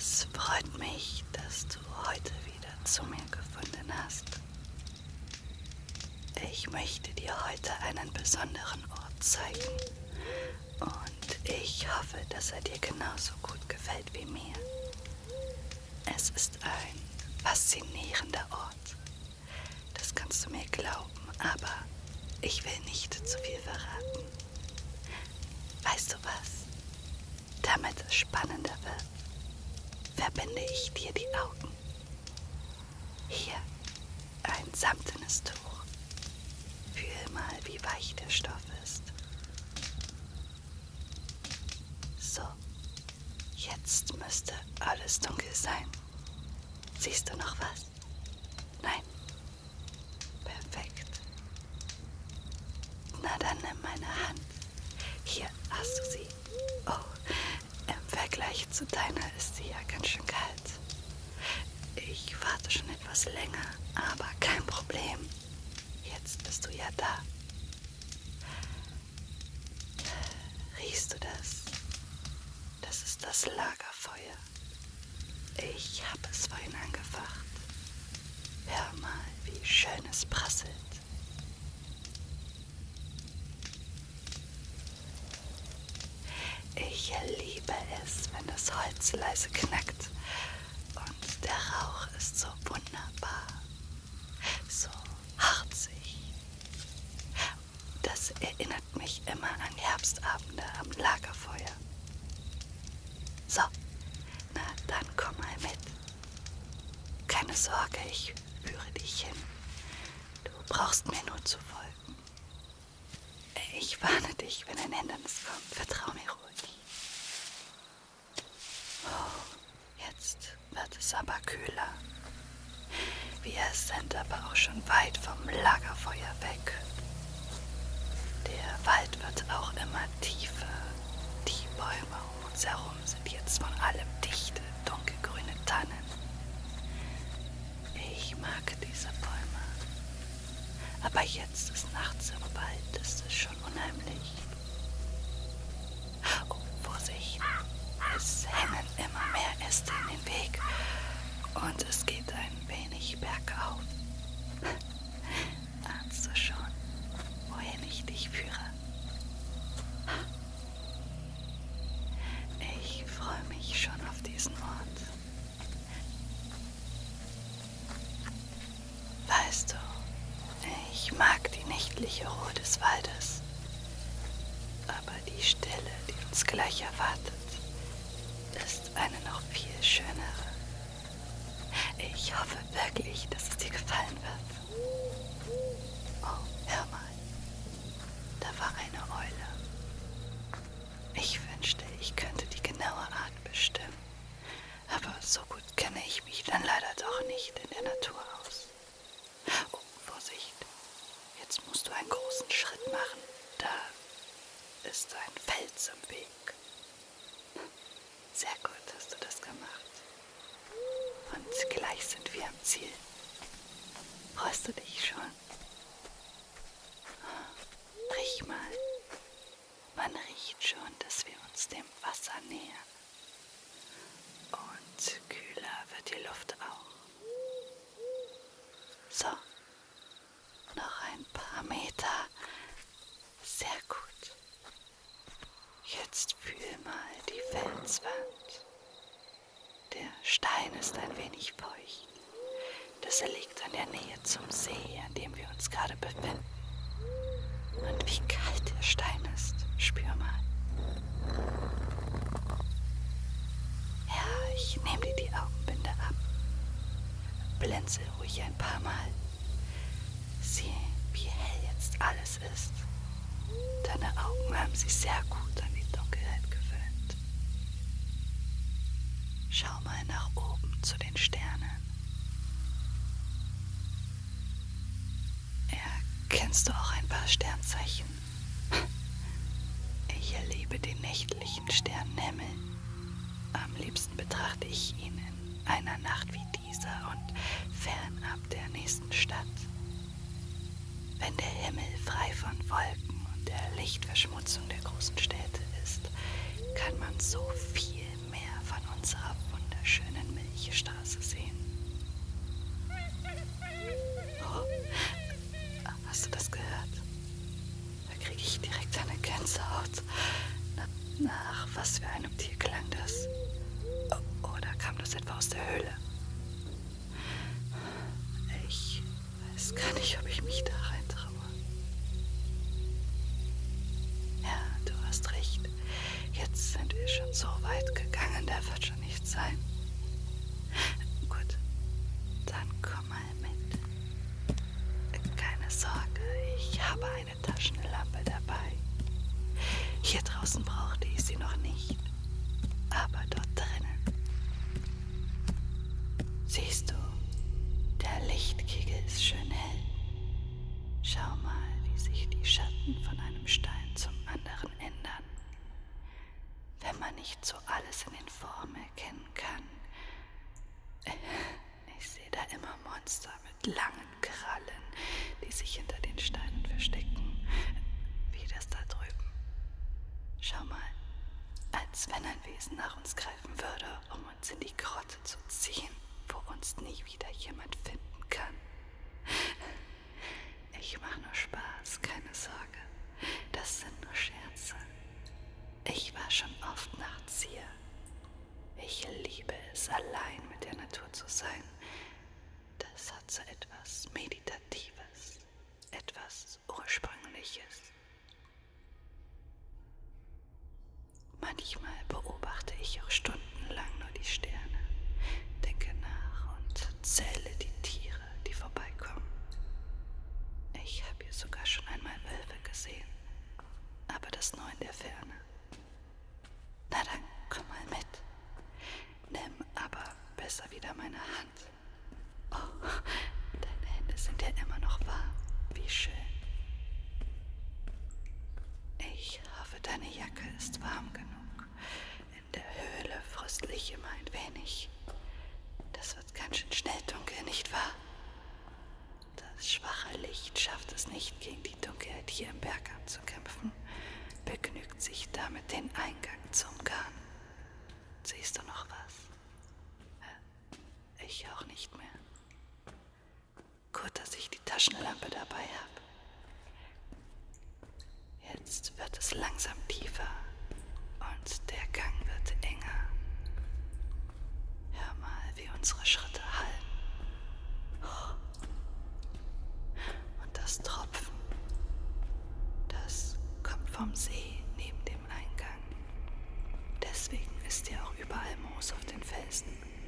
Es freut mich, dass du heute wieder zu mir gefunden hast. Ich möchte dir heute einen besonderen Ort zeigen und ich hoffe, dass er dir genauso gut gefällt wie mir. Es ist ein faszinierender Ort. Das kannst du mir glauben, aber ich will nicht zu viel verraten. Weißt du was? Damit es spannender wird, verbinde ich dir die Augen. Hier ein samtenes Tuch. Fühl mal, wie weich der Stoff ist. So, jetzt müsste alles dunkel sein. Siehst du noch was? Nein? Perfekt. Na dann nimm meine Hand. Hier hast du sie. Oh, im Vergleich zu deiner ist sie ja ganz schön kalt. Ich warte schon etwas länger, aber kein Problem. Jetzt bist du ja da. Riechst du das? Das ist das Lagerfeuer. Ich habe es vorhin angefacht. Hör mal, wie schön es prasselt. Ich liebe es, wenn das Holz leise knackt und der Rauch ist so wunderbar, so harzig. Das erinnert mich immer an Herbstabende am Lagerfeuer. So, na dann komm mal mit. Keine Sorge, ich führe dich hin. Du brauchst mir nur zu folgen. Ich warne dich, wenn ein Hindernis kommt. Vertrau mir ruhig. Oh, jetzt wird es aber kühler. Wir sind aber auch schon weit vom Lagerfeuer weg. Der Wald wird auch immer tiefer. Die Bäume um uns herum sind jetzt von allem dichte, dunkelgrüne Tannen. Ich mag diese Bäume. Aber jetzt ist nachts im Wald, ist es schon unheimlich. Oh, Vorsicht! Es hängen immer mehr Äste in den Weg und es geht ein wenig bergauf. Ahnst du schon, wohin ich dich führe? Ich freue mich schon auf diesen Ort. Weißt du, ich mag die nächtliche Ruhe des Waldes, aber die Stille, die uns gleich erwartet, ist eine noch viel schönere. Ich hoffe wirklich, dass es dir gefallen wird. Oh, hör mal, da war eine Eule. Ich wünschte, ich könnte die genaue Art bestimmen, aber so gut kenne ich mich dann leider doch nicht in der Natur aus. Oh, Vorsicht, jetzt musst du einen großen Schritt machen. Da ist ein Fels im Weg. Sehr gut hast du das gemacht. Und gleich sind wir am Ziel. Freust du dich schon? Riech mal. Man riecht schon, dass wir uns dem Wasser nähern. Und kühler wird die Luft auch. So, noch ein paar Meter. Sehr gut. Jetzt fühl mal die Felswand. Der Stein ist ein wenig feucht. Das liegt in der Nähe zum See, an dem wir uns gerade befinden. Und wie kalt der Stein ist, spür mal. Ja, ich nehme dir die Augenbinde ab. Blinzel ruhig ein paar Mal. Sieh, wie hell jetzt alles ist. Deine Augen haben sich sehr gut an die Dunkelheit gewöhnt. Schau mal nach oben zu den Sternen. Kennst du auch ein paar Sternzeichen? Ich liebe den nächtlichen Sternenhimmel. Am liebsten betrachte ich ihn in einer Nacht wie dieser und fernab der nächsten Stadt. Wenn der Himmel frei von Wolken und der Lichtverschmutzung der großen Städte ist, kann man so viel mehr von unserer wunderschönen Höhle. Ich weiß gar nicht, ob ich mich da reintraue. Ja, du hast recht. Jetzt sind wir schon so weit gegangen, da wird schon nichts sein. Gut, dann komm mal mit. Keine Sorge, ich habe eine Taschenlampe dabei. Hier draußen brauchte ich sie noch nicht, aber dort drinnen. Siehst du, der Lichtkegel ist schön hell. Schau mal, wie sich die Schatten von einem Stein zum anderen ändern. Wenn man nicht so alles in den Formen erkennen kann. Ich sehe da immer Monster mit langen Krallen, die sich hinter den Steinen verstecken. Wie das da drüben. Schau mal, als wenn ein Wesen nach uns greifen würde, um uns in die Grotte zu ziehen, wo uns nie wieder jemand finden kann. Ich mache nur Spaß, keine Sorge. Das sind nur Scherze. Ich war schon oft nachts hier. Ich liebe es, allein mit der Natur zu sein. Das hat so etwas Meditatives, etwas Ursprüngliches. Manchmal beobachte ich auch stundenlang nur die Sterne, denke nach und zähle die Tiere, die vorbeikommen. Ich habe hier sogar schon einmal Wölfe gesehen, aber das nur in der Ferne. Na dann, komm mal mit. Nimm aber besser wieder meine Hand. Oh, deine Hände sind ja immer noch warm. Wie schön. Ich hoffe, deine Jacke ist warm genug. In der Höhle fröstle ich immer ein wenig. Das wird ganz schön schnell dunkel, nicht wahr? Das schwache Licht schafft es nicht, gegen die Dunkelheit hier im Berg anzukämpfen. Begnügt sich damit, den Eingang zu umgarnen. Siehst du noch was? Ich auch nicht mehr. Gut, dass ich die Taschenlampe dabei habe. Jetzt wird es langsam tiefer und der Gang wird enger. Hör mal, wie unsere Schritte hallen. Und das Tropfen, das kommt vom See neben dem Eingang. Deswegen ist ja auch überall Moos auf den Felsen.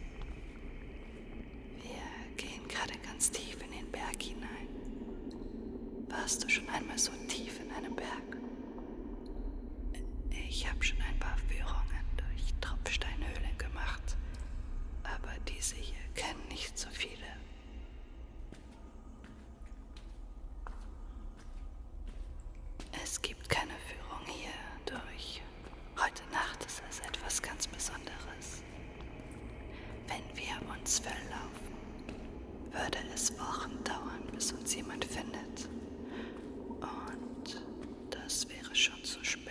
Wir gehen gerade ganz tief in den Berg hinein. Warst du schon einmal so tief in einem Berg? Ich habe schon ein paar Führungen durch Tropfsteinhöhlen gemacht, aber diese hier kennen nicht so viele. Es gibt keine Führung hier durch. Heute Nacht ist es etwas ganz Besonderes. Wenn wir uns verlaufen, würde es Wochen dauern, bis uns jemand findet. Und das wäre schon zu spät.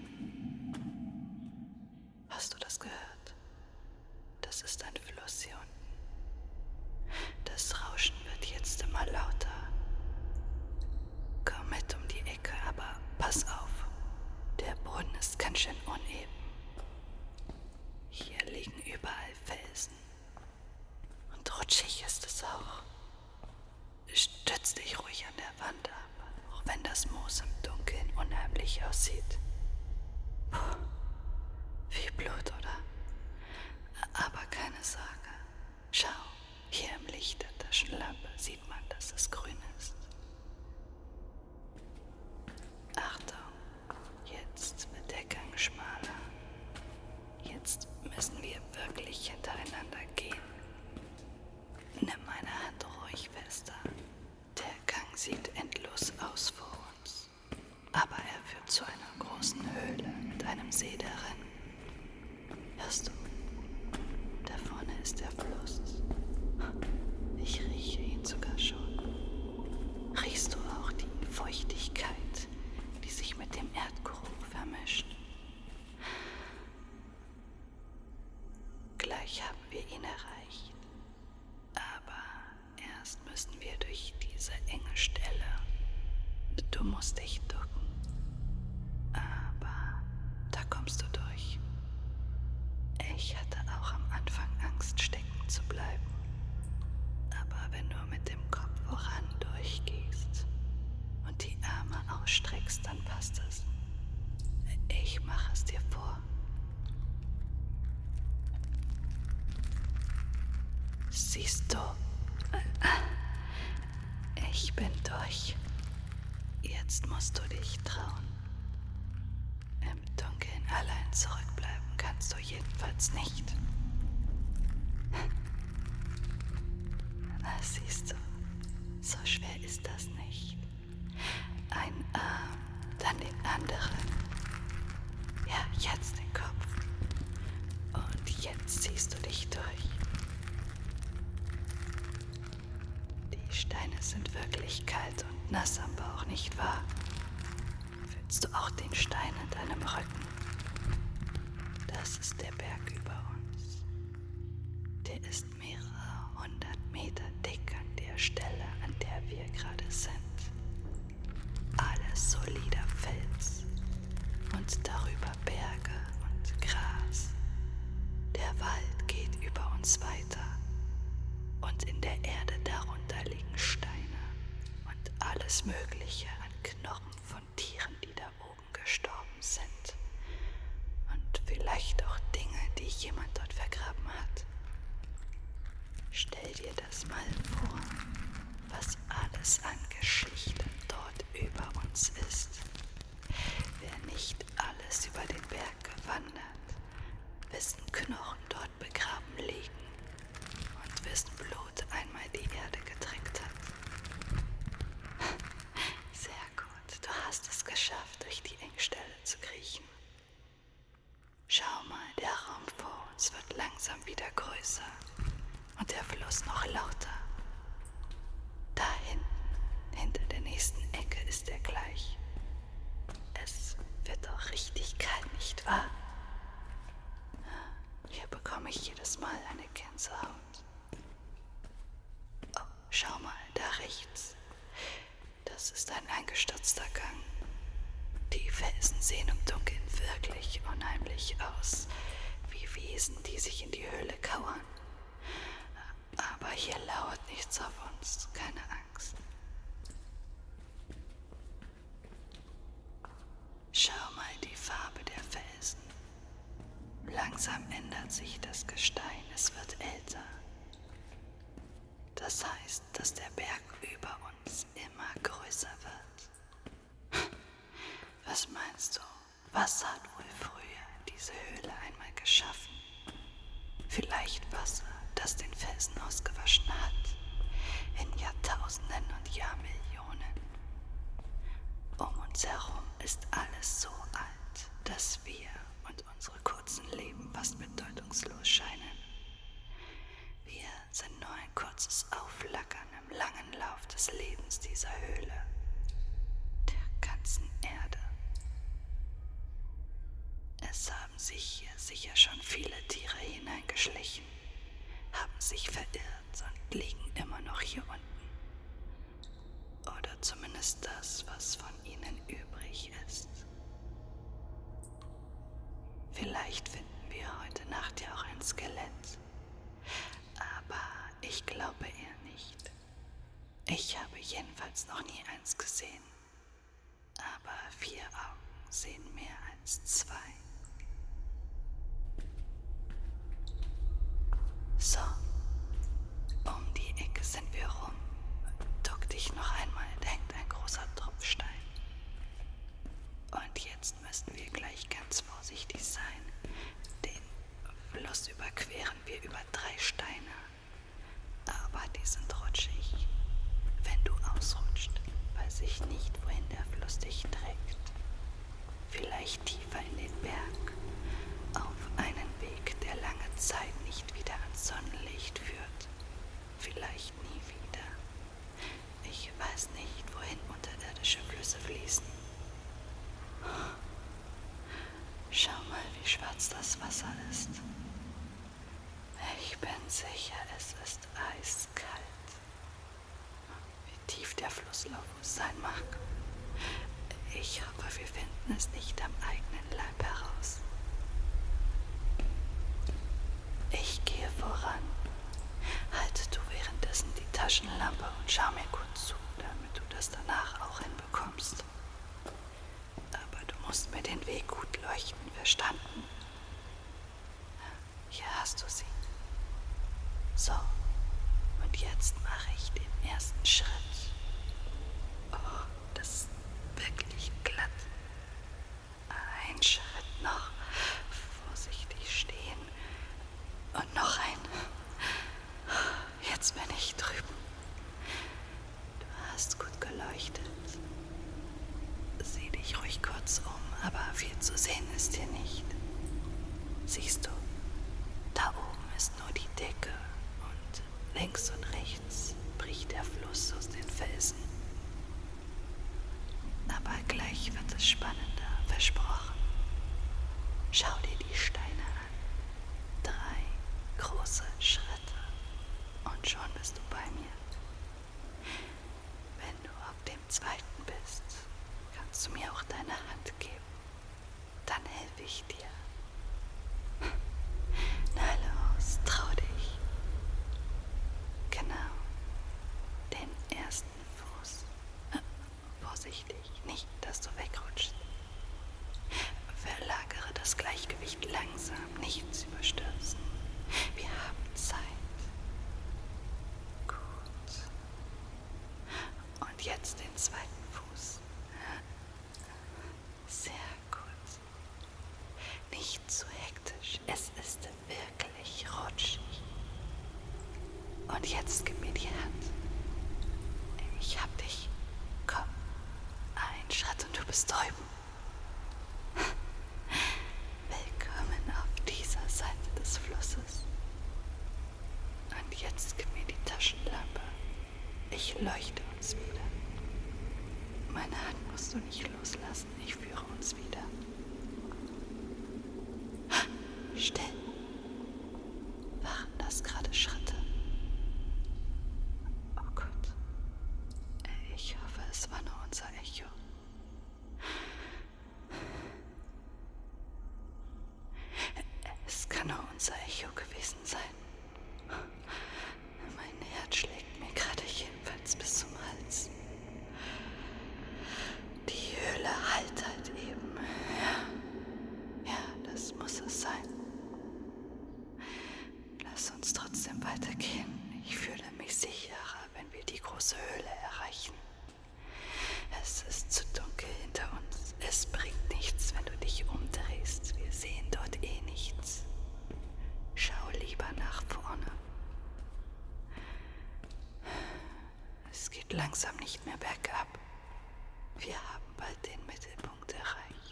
Hast du das gehört? Das ist ein Fluss hier unten. Das Rauschen wird jetzt immer lauter. Komm mit um die Ecke, aber pass auf. Der Boden ist ganz schön uneben. Hier liegen überall Felsen. Und rutschig ist es auch. Stütz dich ruhig an der Wand ab, auch wenn das Moos im Dunkeln unheimlich aussieht. Puh, wie Blut, oder? Aber keine Sorge. Schau, hier im Licht der Taschenlampe sieht man, dass es grün ist. Achtung, jetzt wird der Gang schmaler. Jetzt müssen wir wirklich hintereinander gehen. Nimm meine Hand ruhig fester. Der Gang sieht endlos aus vor uns. Aber er führt zu einer großen Höhle mit einem See darin. Hörst du? Da vorne ist der Fluss. Ich rieche ihn sogar schon. Riechst du auch die Feuchtigkeit, die sich mit dem Erdgeruch vermischt? Gleich haben wir ihn erreicht. Aber erst müssen wir durch diese enge Stelle. Du musst dich ducken. Aber da kommst du durch. Ich hatte auch am Anfang Angst, stecken zu siehst du, ich bin durch. Jetzt musst du dich trauen. Im Dunkeln allein zurückbleiben kannst du jedenfalls nicht. Na, siehst du, so schwer ist das nicht. Ein Arm, dann den anderen. Ja, jetzt den Kopf. Und jetzt ziehst du dich durch. Die Steine sind wirklich kalt und nass am Bauch, nicht wahr? Fühlst du auch den Stein an deinem Rücken? Das ist der Berg über uns. Der ist mehrere 100 Meter dick an der Stelle, an der wir gerade sind. Alles solider Fels und darüber Berge und Gras. Der Wald geht über uns weiter und in der Erde darunter liegen Steine und alles Mögliche an Knochen von Tieren, die da oben gestorben sind. Und vielleicht auch Dinge, die jemand dort vergraben hat. Stell dir das mal vor, was alles an Geschichte dort über uns ist. Wer nicht alles über den Berg gewandert, wessen Knochen dort begraben liegen und wessen Blut einmal die Erde getränkt hat. Sehr gut, du hast es geschafft, durch die Engstelle zu kriechen. Schau mal, der Raum vor uns wird langsam wieder größer und der Fluss noch lauter. Da hinten, hinter der nächsten Ecke ist er gleich. Es wird doch richtig kalt, nicht wahr? Hier bekomme ich jedes Mal eine Gänsehaut. Oh, schau mal, da rechts. Das ist ein eingestürzter Gang. Die Felsen sehen im Dunkeln wirklich unheimlich aus, wie Wesen, die sich in die Höhle kauern. Aber hier lauert nichts auf uns, keine Angst. Schau mal die Farbe der Felsen. Langsam ändert sich das Gestein, es wird älter. Das heißt, dass der Berg über uns immer größer wird. Was meinst du, was hat wohl früher diese Höhle einmal geschaffen? Vielleicht Wasser, das den Felsen ausgewaschen hat, in Jahrtausenden und Jahrmillionen. Um uns herum ist alles so alt, dass wir und unsere kurzen Leben fast bedeutungslos scheinen. Wir sind nur ein kurzes Aufflackern im langen Lauf des Lebens dieser Höhle, der ganzen Erde. Es haben sich hier sicher schon viele Tiere hineingeschlichen, haben sich verirrt und liegen immer noch hier unten. Oder zumindest das, was von ihnen übrig ist. Vielleicht finden wir heute Nacht ja auch ein Skelett. Aber ich glaube eher nicht. Ich habe jedenfalls noch nie eins gesehen. Aber 4 Augen sehen mehr als 2. So, um die Ecke sind wir rum. Duck dich noch einmal, da hängt ein großer Tropfstein. Und jetzt müssen wir gleich ganz vorsichtig sein. Den Fluss überqueren wir über 3 Steine. Aber die sind rutschig. Wenn du ausrutscht, weiß ich nicht, wohin der Fluss dich trägt. Vielleicht tiefer in den Berg. Auf einen Weg, der lange Zeit nicht wieder ans Sonnenlicht führt. Vielleicht nie wieder. Ich weiß nicht, wohin unterirdische Flüsse fließen. Schau mal, wie schwarz das Wasser ist. Ich bin sicher, es ist eiskalt. Wie tief der Flusslauf sein mag. Ich hoffe, wir finden es nicht am eigenen Leib heraus. Ich gehe voran. Halte du währenddessen die Taschenlampe und schau mir gut zu, damit du das danach auch hinbekommst. Aber du musst mir den Weg gut leuchten, verstanden? Hier hast du sie. So, viel zu sehen ist hier nicht. Siehst du, da oben ist nur die Decke und links und rechts bricht der Fluss aus den Felsen. Aber gleich wird es spannender, versprochen. Schau dir die Steine an. 3 große Schritte und schon bist du bei mir. Wenn du auf dem 2. bist, kannst du mir auch deine Hand geben. Dann helfe ich dir. Na los, trau dich. Genau, den 1. Fuß. Vorsichtig, nicht, dass du wegrutschst. Verlagere das Gleichgewicht langsam, nichts überstürzen. Wir haben Zeit. Gut. Und jetzt den 2. Fuß. Sehr gut. Nicht zu hektisch, es ist wirklich rutschig. Und jetzt gib mir die Hand. Ich hab dich. Komm, ein Schritt und du bist drüben. Willkommen auf dieser Seite des Flusses. Und jetzt gib mir die Taschenlampe. Ich leuchte uns wieder. Meine Hand musst du nicht loslassen. Ich führe uns wieder. Still. Waren das gerade Schritte? Oh Gott. Ich hoffe, es war nur unser Echo. Es kann nur unser Echo gewesen sein. Mein Herz schlägt mir gerade jedenfalls bis zum Hals. Die Höhle halt eben. Ja, das muss es sein. Lass uns trotzdem weitergehen. Ich fühle mich sicherer, wenn wir die große Höhle erreichen. Es ist zu dunkel hinter uns. Es bringt nichts, wenn du dich umdrehst. Wir sehen dort eh nichts. Schau lieber nach vorne. Es geht langsam nicht mehr bergab. Wir haben bald den Mittelpunkt erreicht.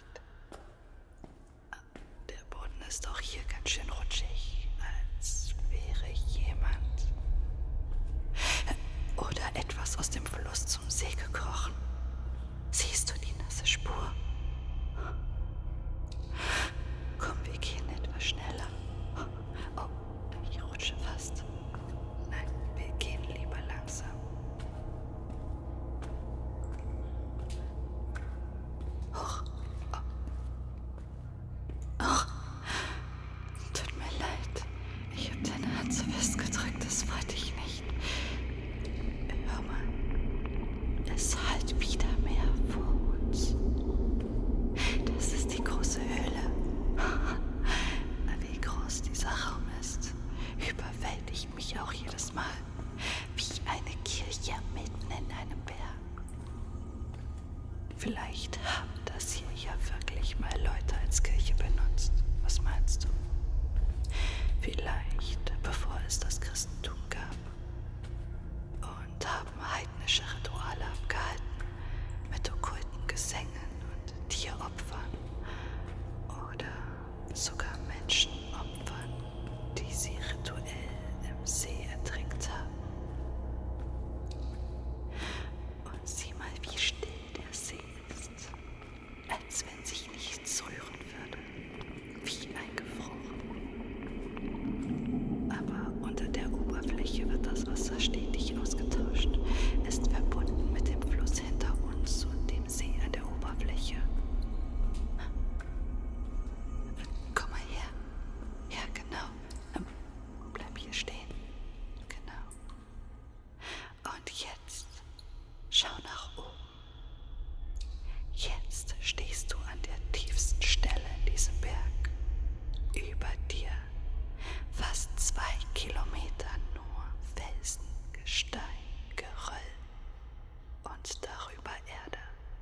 Der Boden ist auch hier ganz schön rutschig, als wäre jemand oder etwas aus dem Fluss zum See gekrochen. Siehst du die nasse Spur? Komm, wir gehen etwas schneller. Oh, ich rutsche fast. Nein, wir gehen lieber langsam. Hoch. Oh. Oh. Tut mir leid. Ich habe deine Hand so festgedrückt, das wollte ich nicht. Hör mal. Es hallt wieder mehr vor uns. Das ist die große Höhle. Wie groß dieser Raum ist, überwältigt mich auch jedes Mal. Wie eine Kirche mitten in einem Berg. Vielleicht haben das hier ja wirklich mal Leute als Kirche benutzt. Was meinst du? Vielleicht, bevor es das Christentum gab. Und haben heidnische Rituale abgehalten mit okkulten Gesängen und Tieropfern. Oder sogar Menschenopfern, die sie rituell im See ertränkt haben. Und sieh mal, wie still der See ist, als wenn sich nichts rühren würde, wie eingefroren. Aber unter der Oberfläche wird das Wasser stetig ausgetauscht, ist verbunden mit dem Fluss hinter uns und dem See an der Oberfläche. Komm mal her. Ja, genau. Bleib hier stehen. Genau. Und jetzt schau nach oben. Jetzt stehst du an der tiefsten Stelle in diesem Berg. Über dir fast 2 Kilometer nur Felsen, Gestein, Geröll und darüber Erde.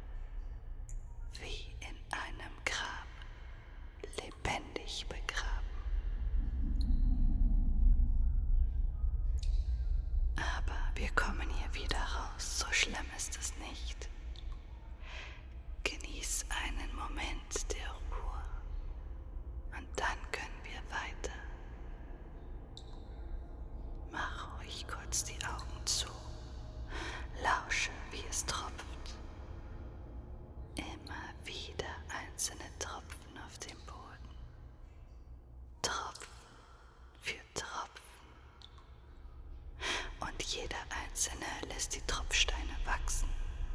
Wie in einem Grab, lebendig begraben. Aber wir kommen hier wieder raus, so schlimm ist es nicht. Genieß einen Moment der kurz die Augen zu, lausche, wie es tropft. Immer wieder einzelne Tropfen auf dem Boden. Tropfen für Tropfen. Und jeder einzelne lässt die Tropfsteine wachsen.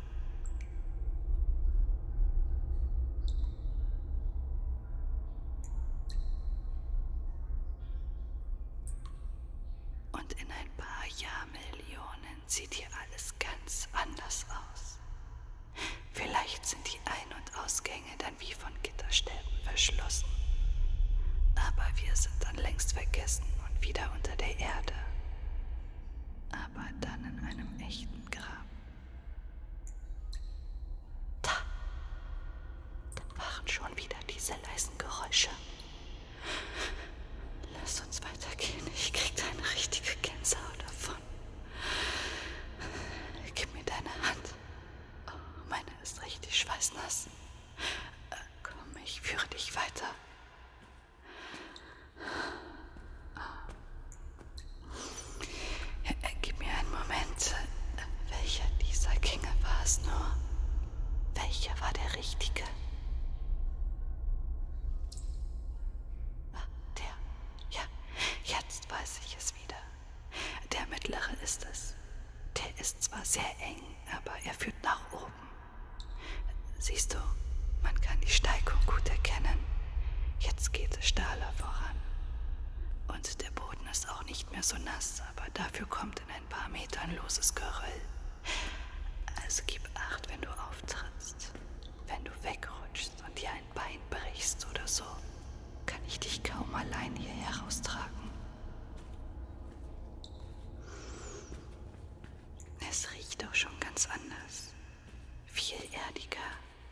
Und in ein paar Jahrmillionen sieht hier alles ganz anders aus. Vielleicht sind die Ein- und Ausgänge dann wie von Gitterstäben verschlossen. Aber wir sind dann längst vergessen und wieder unter der Erde. Aber dann in einem echten Grab. Da waren schon wieder diese leisen Geräusche. Lass uns weitergehen. Ich krieg da eine richtige Gänsehaut davon. Gib mir deine Hand. Oh, meine ist richtig schweißnass. Komm, ich führe dich weiter. Gib mir einen Moment. Welcher dieser Gänge war es nur? Welcher war der richtige? Der. Ja, jetzt weiß ich es wieder. Der mittlere ist es. Der ist zwar sehr eng, aber er führt nach oben. Siehst du, man kann die Steigung gut erkennen. Jetzt geht es steiler voran. Und der Boden ist auch nicht mehr so nass, aber dafür kommt in ein paar Metern loses Geröll. Also gib Acht, wenn du auftrittst. Wenn du wegrutschst und dir ein Bein brichst oder so, kann ich dich kaum allein hier heraustragen. Es riecht auch schon ganz anders. Viel erdiger.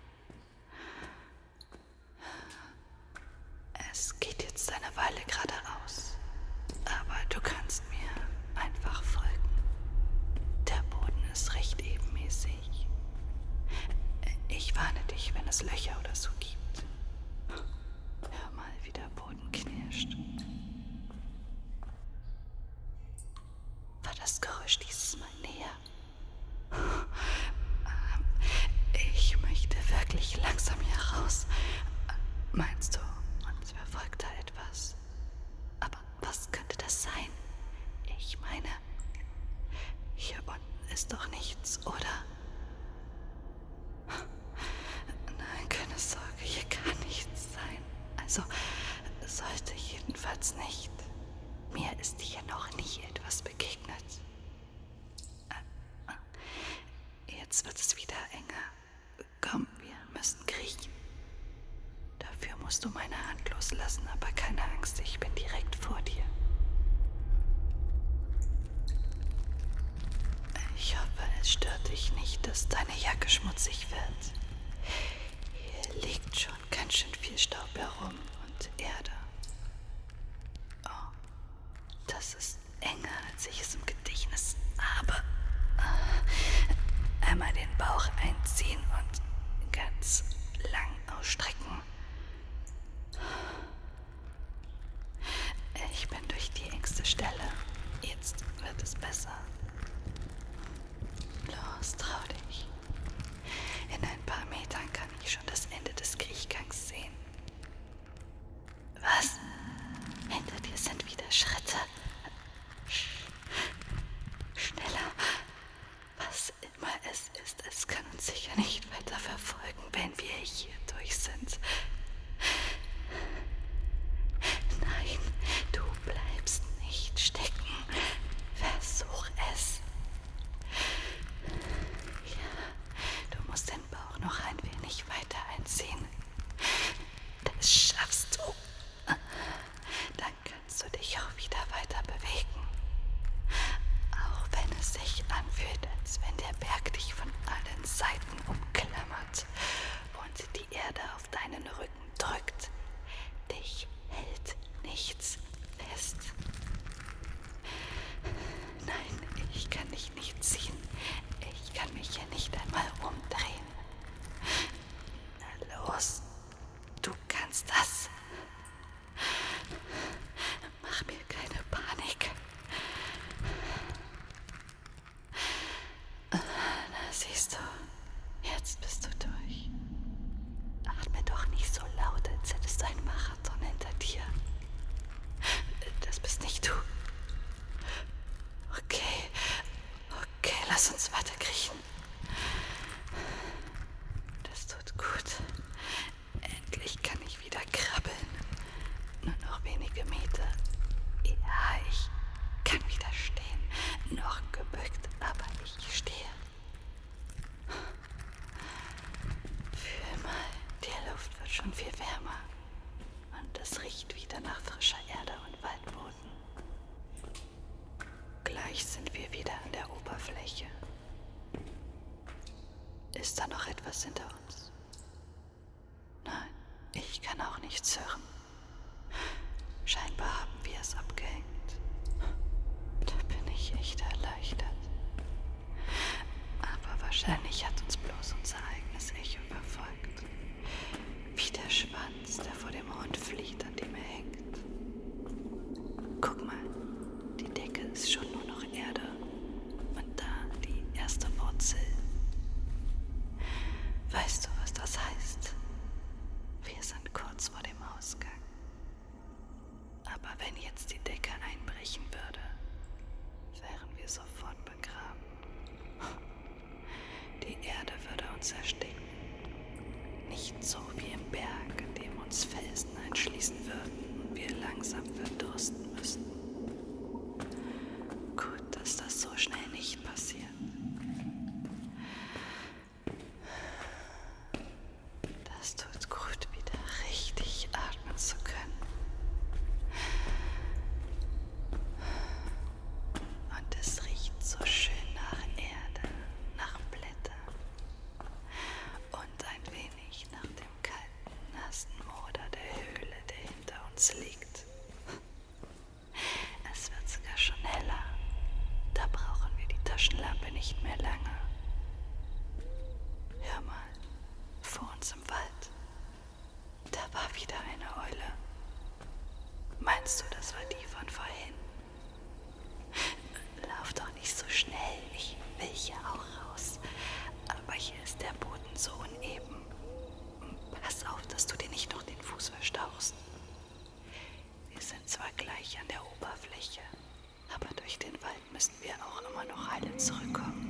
Es geht jetzt eine Weile geradeaus. Aber du kannst mir einfach folgen. Der Boden ist recht ebenmäßig. Ich warne dich, wenn es Löcher oder so gibt. Hör mal, wie der Boden knirscht. War das Geräusch dieses Mal näher? Ich möchte wirklich langsam hier raus. Meinst du, uns verfolgt da etwas? Aber was könnte das sein? Ich meine, hier unten ist doch nichts, oder? Nein, keine Sorge, hier kann nichts sein. Also, sollte jedenfalls nicht. Mir ist hier noch nie etwas begegnet. Jetzt wird es wieder enger. Komm, wir müssen kriechen. Dafür musst du meine Hand loslassen, aber keine Angst, ich bin direkt vor dir. Ich hoffe, es stört dich nicht, dass deine Jacke schmutzig wird. Hier liegt schon ganz schön viel Staub herum und Erde. Oh, das ist enger, als ich es im Gedächtnis habe. Einmal den Bauch einziehen und ganz lang ausstrecken. Ich bin durch die engste Stelle. Jetzt wird es besser. Los, trau dich. In ein paar Metern kann ich schon das Ende des Kriechgangs sehen. Was? Hinter dir sind wieder Schritte. Schneller. Was immer es ist, es kann uns sicher nicht weiter verfolgen, wenn wir hier durch sind. Nein, du bleibst nicht stecken. Versuch es. Ja, du musst den Bauch noch ein wenig weiter einziehen. Das schaffst du. Dann kannst du dich auch wieder weiter wieder nach frischer Erde und Waldboden. Gleich sind wir wieder an der Oberfläche. Ist da noch etwas hinter uns? Nein, ich kann auch nichts hören. Scheinbar haben wir es abgehängt. Da bin ich echt erleichtert. Aber wahrscheinlich hat uns bloß unser eigenes Echo verfolgt. Wie der Schwanz, der vor dem Hund flieht, an dem er hängt. Guck mal, die Decke ist schon nur noch Erde. Und da die erste Wurzel. Weißt du, was das heißt? Wir sind kurz vor dem Ausgang. Aber wenn jetzt die Decke einbrechen würde, wären wir sofort begraben. Die Erde würde uns ersticken. Nicht so wie im Berg, in dem uns Felsen einschließen würden und wir langsam verdursten müssten. Gut, dass das so schnell nicht passiert. Das tut gut, wieder richtig atmen zu können. Und es riecht so schön nach Erde, nach Blättern und ein wenig nach dem kalten, nassen Moder der Höhle, der hinter uns liegt. Es wird sogar schon heller. Da brauchen wir die Taschenlampe nicht mehr lange. Hör mal, vor uns im Wald, da war wieder eine Eule. Meinst du, das war die von vorhin? Lauf doch nicht so schnell, ich will hier auch raus. Aber hier ist der Boden so uneben. Pass auf, dass du dir nicht noch den Fuß verstauchst. Wir sind zwar gleich an der Oberfläche, aber durch den Wald müssen wir auch immer noch heile zurückkommen.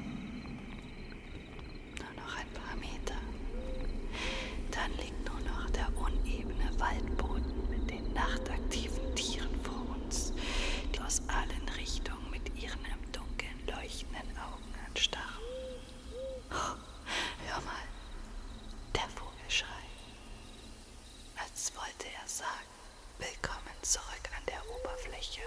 Nur noch ein paar Meter. Dann liegt nur noch der unebene Waldboden mit den nachtaktiven Tieren vor uns, die aus allen Richtungen mit ihren im Dunkeln leuchtenden Augen anstarren. Oh, hör mal, der Vogelschrei. Als wollte er sagen, willkommen zurück an der Oberfläche.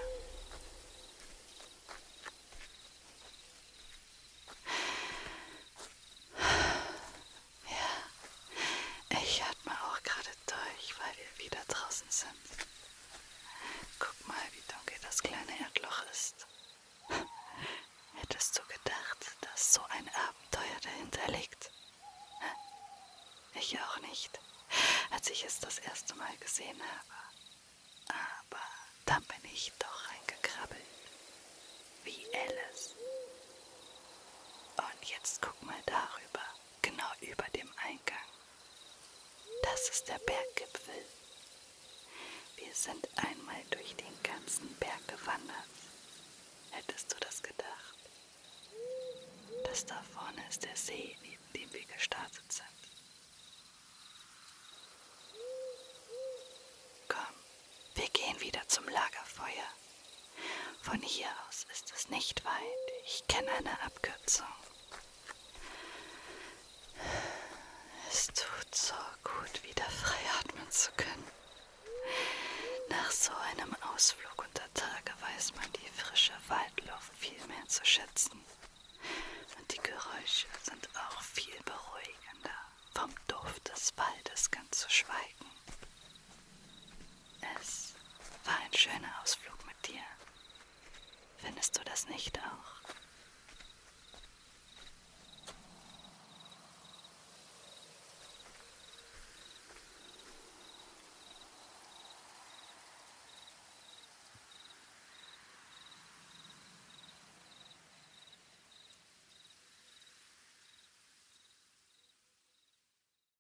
Ich atme auch gerade durch, weil wir wieder draußen sind. Guck mal, wie dunkel das kleine Erdloch ist. Hättest du gedacht, dass so ein Abenteuer dahinter liegt? Ich auch nicht, als ich es das erste Mal gesehen habe. Aber dann bin ich doch reingekrabbelt. Wie Alice. Und jetzt guck mal darüber, genau über dem Eingang. Das ist der Berggipfel. Wir sind einmal durch den ganzen Berg gewandert. Hättest du das gedacht? Das da vorne ist der See, neben dem wir gestartet sind. Komm, wir gehen wieder zum Lagerfeuer. Von hier aus ist es nicht weit. Ich kenne eine Abkürzung. Es tut so gut, wieder frei atmen zu können. Nach so einem Ausflug unter Tage weiß man die frische Waldluft viel mehr zu schätzen. Und die Geräusche sind auch viel beruhigender. Vom Duft des Waldes ganz zu schweigen. Es war ein schöner Ausflug mit dir. Findest du das nicht auch?